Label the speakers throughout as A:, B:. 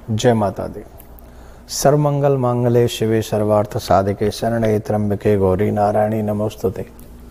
A: जय माता दी। सर्वमंगल मांगले शिवे सर्वार्थ साधिके शरणे त्र्यंबके गौरी नारायणी नमोस्तुते।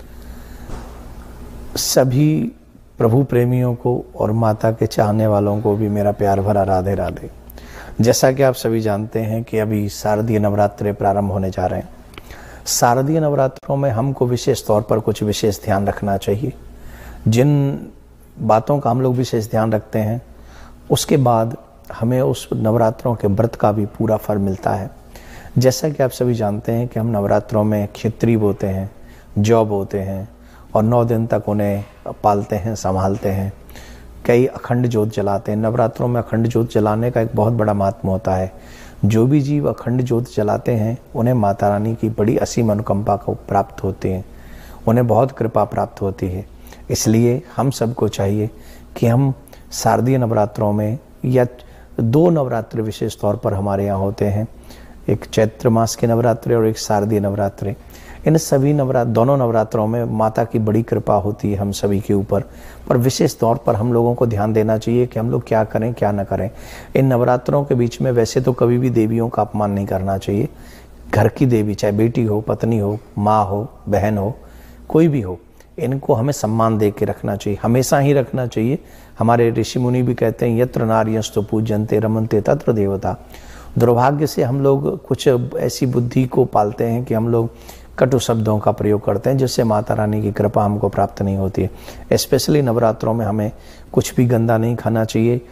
A: सभी प्रभु प्रेमियों को और माता के चाहने वालों को भी मेरा प्यार भरा राधे राधे। जैसा कि आप सभी जानते हैं कि अभी शारदीय नवरात्रे प्रारंभ होने जा रहे हैं। शारदीय नवरात्रों में हमको विशेष तौर पर कुछ विशेष ध्यान रखना चाहिए। जिन बातों का हम लोग विशेष ध्यान रखते हैं उसके बाद हमें उस नवरात्रों के व्रत का भी पूरा फल मिलता है। जैसा कि आप सभी जानते हैं कि हम नवरात्रों में खिचड़ी बोते हैं, जौ बोते हैं और 9 दिन तक उन्हें पालते हैं, संभालते हैं। कई अखंड ज्योत जलाते हैं। नवरात्रों में अखंड ज्योत जलाने का एक बहुत बड़ा महात्म्य होता है। जो भी जीव अखंड ज्योत जलाते हैं उन्हें माता रानी की बड़ी असीम अनुकंपा को प्राप्त होती है, उन्हें बहुत कृपा प्राप्त होती है। इसलिए हम सबको चाहिए कि हम शारदीय नवरात्रों में या 2 नवरात्रि विशेष तौर पर हमारे यहाँ होते हैं, एक चैत्र मास के नवरात्रि और एक शारदीय नवरात्रि। इन सभी दोनों नवरात्रों में माता की बड़ी कृपा होती है हम सभी के ऊपर। पर विशेष तौर पर हम लोगों को ध्यान देना चाहिए कि हम लोग क्या करें क्या न करें। इन नवरात्रों के बीच में वैसे तो कभी भी देवियों का अपमान नहीं करना चाहिए। घर की देवी, चाहे बेटी हो, पत्नी हो, माँ हो, बहन हो, कोई भी हो, इनको हमें सम्मान दे के रखना चाहिए, हमेशा ही रखना चाहिए। हमारे ऋषि मुनि भी कहते हैं यत्र नार्यस्तु पूज्यन्ते रमन्ते तत्र देवता। दुर्भाग्य से हम लोग कुछ ऐसी बुद्धि को पालते हैं कि हम लोग कटु शब्दों का प्रयोग करते हैं जिससे माता रानी की कृपा हमको प्राप्त नहीं होती है। स्पेशली नवरात्रों में हमें कुछ भी गंदा नहीं खाना चाहिए,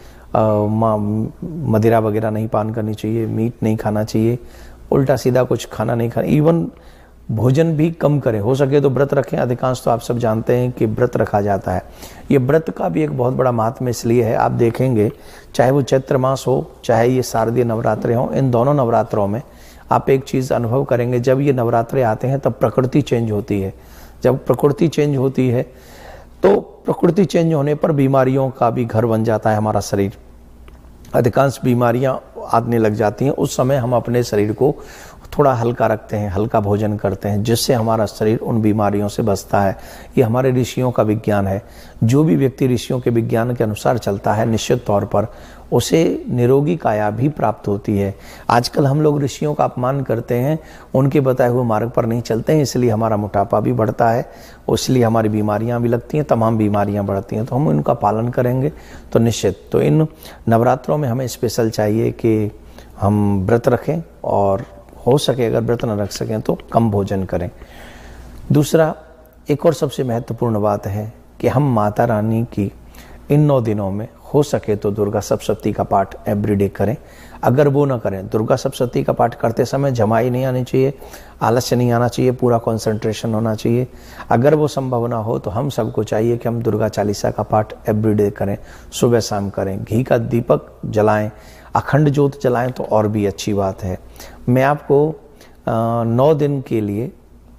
A: मदिरा वगैरह नहीं पान करनी चाहिए, मीट नहीं खाना चाहिए, उल्टा सीधा कुछ खाना नहीं खाना, इवन भोजन भी कम करें। हो सके तो व्रत रखें। अधिकांश तो आप सब जानते हैं कि व्रत रखा जाता है। ये व्रत का भी एक बहुत बड़ा महात्म्य इसलिए है, आप देखेंगे चाहे वो चैत्र मास हो चाहे ये शारदीय नवरात्रे हों, इन दोनों नवरात्रों में आप एक चीज़ अनुभव करेंगे, जब ये नवरात्रे आते हैं तब प्रकृति चेंज होती है। जब प्रकृति चेंज होती है तो प्रकृति चेंज होने पर बीमारियों का भी घर बन जाता है हमारा शरीर। अधिकांश बीमारियां आने लग जाती हैं। उस समय हम अपने शरीर को थोड़ा हल्का रखते हैं, हल्का भोजन करते हैं, जिससे हमारा शरीर उन बीमारियों से बचता है। ये हमारे ऋषियों का विज्ञान है। जो भी व्यक्ति ऋषियों के विज्ञान के अनुसार चलता है निश्चित तौर पर उसे निरोगी काया भी प्राप्त होती है। आजकल हम लोग ऋषियों का अपमान करते हैं, उनके बताए हुए मार्ग पर नहीं चलते हैं, इसलिए हमारा मोटापा भी बढ़ता है, इसलिए हमारी बीमारियां भी लगती हैं, तमाम बीमारियां बढ़ती हैं। तो हम इनका पालन करेंगे तो निश्चित। तो इन नवरात्रों में हमें स्पेशल चाहिए कि हम व्रत रखें और हो सके अगर व्रत न रख सकें तो कम भोजन करें। दूसरा, एक और सबसे महत्वपूर्ण बात है कि हम माता रानी की इन 9 दिनों में हो सके तो दुर्गा सप्तशती का पाठ एवरीडे करें। अगर वो ना करें, दुर्गा सप्तशती का पाठ करते समय जमाई नहीं आनी चाहिए, आलस्य नहीं आना चाहिए, पूरा कंसंट्रेशन होना चाहिए। अगर वो संभव ना हो तो हम सबको चाहिए कि हम दुर्गा चालीसा का पाठ एवरीडे करें, सुबह शाम करें, घी का दीपक जलाएं, अखंड ज्योत जलाएं तो और भी अच्छी बात है। मैं आपको 9 दिन के लिए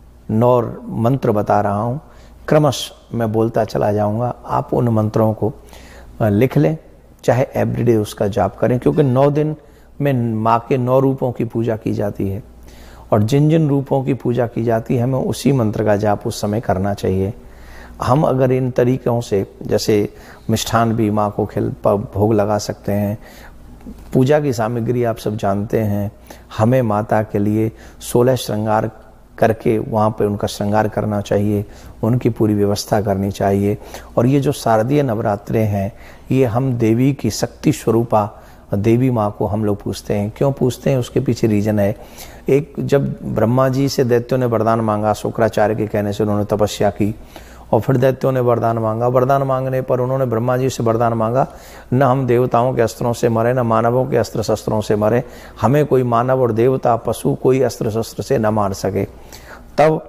A: 9 मंत्र बता रहा हूँ, क्रमशः मैं बोलता चला जाऊँगा। आप उन मंत्रों को लिख लें, चाहे एवरीडे उसका जाप करें, क्योंकि 9 दिन में माँ के 9 रूपों की पूजा की जाती है और जिन जिन रूपों की पूजा की जाती है हमें उसी मंत्र का जाप उस समय करना चाहिए। हम अगर इन तरीक़ों से, जैसे मिष्ठान भी माँ को भोग लगा सकते हैं, पूजा की सामग्री आप सब जानते हैं, हमें माता के लिए 16 श्रृंगार करके वहाँ पे उनका श्रृंगार करना चाहिए, उनकी पूरी व्यवस्था करनी चाहिए। और ये जो शारदीय नवरात्रे हैं ये हम देवी की शक्ति स्वरूपा देवी माँ को हम लोग पूछते हैं। क्यों पूछते हैं उसके पीछे रीजन है। एक, जब ब्रह्मा जी से दैत्यों ने वरदान मांगा, शुक्राचार्य के कहने से उन्होंने तपस्या की और फिर दैत्यों ने वरदान मांगा। वरदान मांगने पर उन्होंने ब्रह्मा जी से वरदान मांगा, न हम देवताओं के अस्त्रों से मरे, न मानवों के अस्त्र शस्त्रों से मरे, हमें कोई मानव और देवता पशु कोई अस्त्र शस्त्र से न मार सके। तब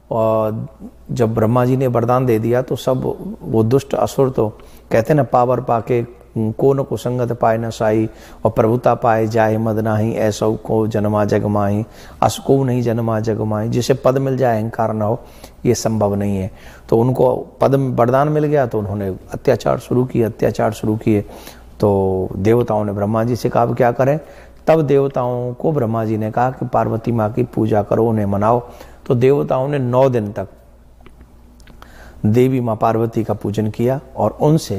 A: जब ब्रह्मा जी ने वरदान दे दिया तो सब वो दुष्ट असुर तो कहते न पावर पाके को न कुसंगत पाए न साई और प्रभुता पाए जाए मद नाही, ऐसा को जन्मा जग माही, अस को नहीं जन्मा जग माही। जिसे पद मिल जाए अहंकार न हो, ये संभव नहीं है। तो उनको पद वरदान मिल गया तो उन्होंने अत्याचार शुरू किए। तो देवताओं ने ब्रह्मा जी से कहा क्या करें। तब देवताओं को ब्रह्मा जी ने कहा कि पार्वती माँ की पूजा करो, उन्हें मनाओ। तो देवताओं ने 9 दिन तक देवी माँ पार्वती का पूजन किया और उनसे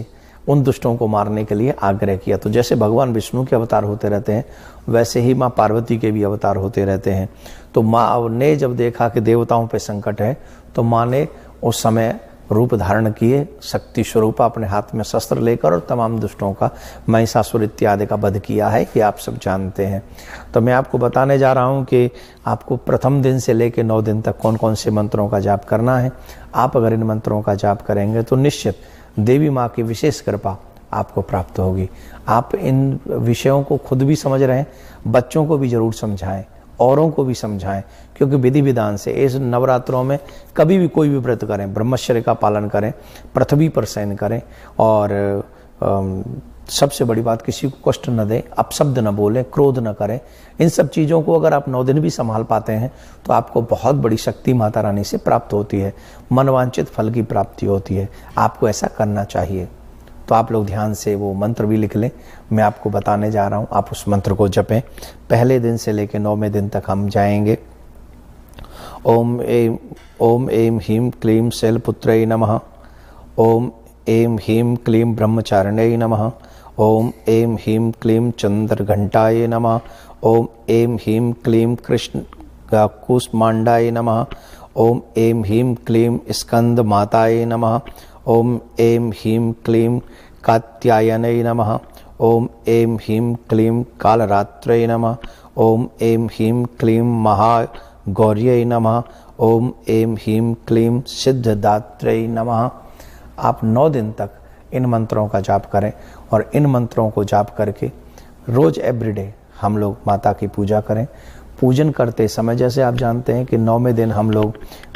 A: उन दुष्टों को मारने के लिए आग्रह किया। तो जैसे भगवान विष्णु के अवतार होते रहते हैं, वैसे ही माँ पार्वती के भी अवतार होते रहते हैं। तो माँ ने जब देखा कि देवताओं पे संकट है, तो माँ ने उस समय रूप धारण किए, शक्ति स्वरूप अपने हाथ में शस्त्र लेकर, और तमाम दुष्टों का, महिषासुर इत्यादि का वध किया है, ये आप सब जानते हैं। तो मैं आपको बताने जा रहा हूँ कि आपको प्रथम दिन से लेकर 9 दिन तक कौन कौन से मंत्रों का जाप करना है। आप अगर इन मंत्रों का जाप करेंगे तो निश्चित देवी माँ की विशेष कृपा आपको प्राप्त होगी। आप इन विषयों को खुद भी समझ रहे हैं, बच्चों को भी जरूर समझाएं, औरों को भी समझाएं, क्योंकि विधि विधान से इस नवरात्रों में कभी भी कोई भी व्रत करें, ब्रह्मचर्य का पालन करें, पृथ्वी पर शयन करें, और सबसे बड़ी बात, किसी को कष्ट न दें, अपशब्द न बोलें, क्रोध न करें। इन सब चीज़ों को अगर आप 9 दिन भी संभाल पाते हैं तो आपको बहुत बड़ी शक्ति माता रानी से प्राप्त होती है, मनवांचित फल की प्राप्ति होती है। आपको ऐसा करना चाहिए। तो आप लोग ध्यान से वो मंत्र भी लिख लें, मैं आपको बताने जा रहा हूँ, आप उस मंत्र को जपें। पहले दिन से लेकर 9वें दिन तक हम जाएंगे। ओम ऐं ह्रीं क्लीं शैलपुत्रै नमः। ओम ऐं ह्रीं क्लीं ब्रह्मचारिण्यै नमः। ओम ऐं ह्रीं क्लीं चंद्रघंटाय नमः। ओम ऐं ह्रीं क्लीं कृष्ण कूष्मांडाय नमः। ओम ऐं ह्रीं क्लीं स्कंद माताय नमः। ओम ऐं ह्रीं क्लीं कात्यायनै नमः। ओम ऐं ह्रीं क्लीं कालरात्रै नमः। ओम ऐं ह्रीं क्लीं महागौर्यै नमः। ओम ऐं ह्रीं क्लीं सिद्धदात्रै नमः। आप 9 दिन तक इन मंत्रों का जाप करें, और इन मंत्रों को जाप करके रोज एवरीडे हम लोग माता की पूजा करें। पूजन करते समय, जैसे आप जानते हैं कि 9वें दिन हम लोग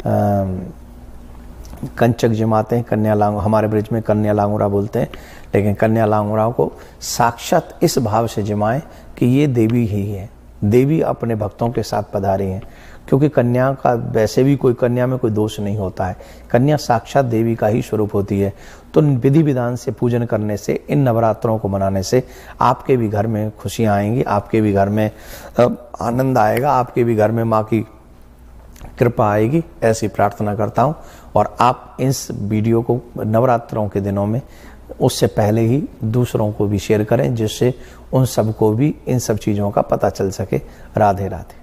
A: कंचक जमाते हैं, कन्या लांग, हमारे ब्रिज में कन्या लांगुरा बोलते हैं, लेकिन कन्या लांगुरा को साक्षात इस भाव से जमाएं कि ये देवी ही है, देवी अपने भक्तों के साथ पधारी हैं। क्योंकि कन्या का वैसे भी कोई, कन्या में कोई दोष नहीं होता है, कन्या साक्षात देवी का ही स्वरूप होती है। तो विधि विधान से पूजन करने से, इन नवरात्रों को मनाने से आपके भी घर में खुशियाँ आएंगी, आपके भी घर में आनंद आएगा, आपके भी घर में माँ की कृपा आएगी, ऐसी प्रार्थना करता हूँ। और आप इस वीडियो को नवरात्रों के दिनों में उससे पहले ही दूसरों को भी शेयर करें, जिससे उन सबको भी इन सब चीज़ों का पता चल सके। राधे राधे।